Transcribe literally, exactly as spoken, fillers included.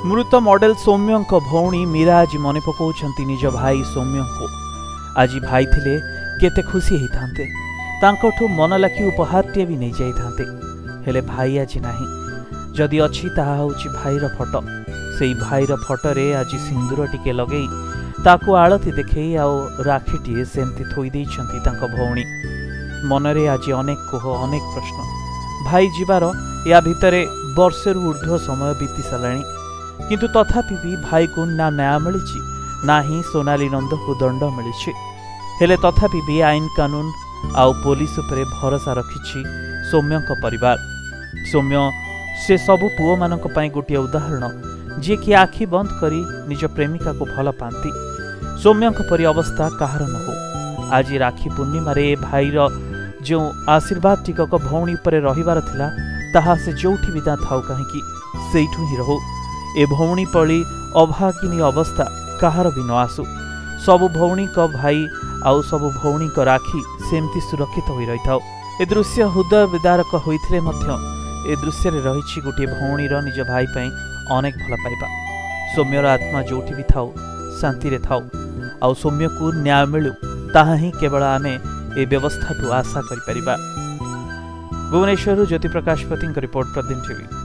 मृत मॉडल सौम्य भौणी मीरा आज मन पकाउछंती निज भाई सौम्य को। आज भाई थिले केते खुशी होइथांते, तांकोठु मन लाखी उपहारटे भी नहीं जाइथांते, हेले भाई आज नाही। जदि अछि ताहा होछि भाईर फोटो। सेई भाईर फोटोरे आज सिंदूर टिके लगेई ताकू आळती देखई आउ राखीटी सेमती थोई देइछंती तांको भौणी। मनरे आज अनेक कोह अनेक प्रश्न। भाई जीवार या भितरे वर्षेरु ऊर्ध्व समय बीती साराणी, किंतु तथापि भी भाई को ना न्याय मिली ना ही सोनाली नंद को दंड मिली। हेले तथापि भी आईन कानून आउ पुलिस उपरे भरोसा रखिछि सौम्य परिवार। सौम्य से सबु पुओ मानक पई गोटे उदाहरण, जे कि आखि बंद करी निज प्रेमिका को भल पाती। सौम्य परी अवस्था कहार न हो। आज राखी पूर्णिमा रे भाईर जो आशीर्वाद टिकक भौणी उपरे रहिबार थिला, ताहा से जोठी विदा थाउ कहीं सेठू ही रहो। ए भौणी पली अभागिनी अवस्था कहार भी न आसु। सबु भौणी को भाई आउ सबु भौणी को राखी सेमती सुरक्षित होई रही थाउ। ए दृश्य हृदय विदारक होइथिले मध्य ए दृश्य रे रहिछि गोटे भौणीर निज भाई पई अनेक भल पाइबा। सौम्यर आत्मा जोठी भी थाउ शांति रे थाउ, आउ सौम्य को न्याय मिलु, ताहा ही केवल आमे ए व्यवस्था आशा करि परिबा। भुवनेश्वर ज्योति प्रकाश पति रिपोर्ट, प्रदीप टीवी।